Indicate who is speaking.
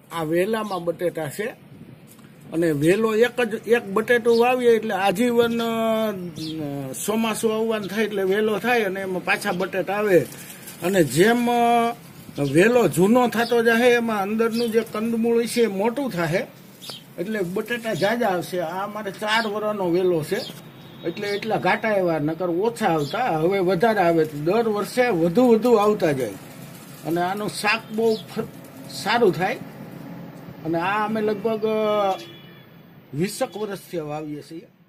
Speaker 1: આ વેલામાં બટેટા છે અને વેલો એક બટેટું વાવીએ એટલે આજીવન ચોમાસું આવવાનું થાય એટલે વેલો થાય અને એમાં પાછા બટેટા આવે અને જેમ વેલો જૂનો થતો જાય એમાં અંદરનું જે કંદમૂળ છે એ મોટું થાય એટલે બટેટા જાજા આવશે. આ અમારે 4 વર્ષનો વેલો છે એટલે એટલા ઘાટા એવા નકર ઓછા આવતા, હવે વધારે આવે. દર વર્ષે વધુ આવતા જાય અને આનું શાક બહુ સારું થાય. અને આ અમે લગભગ 20 વર્ષથી વાવીએ છીએ.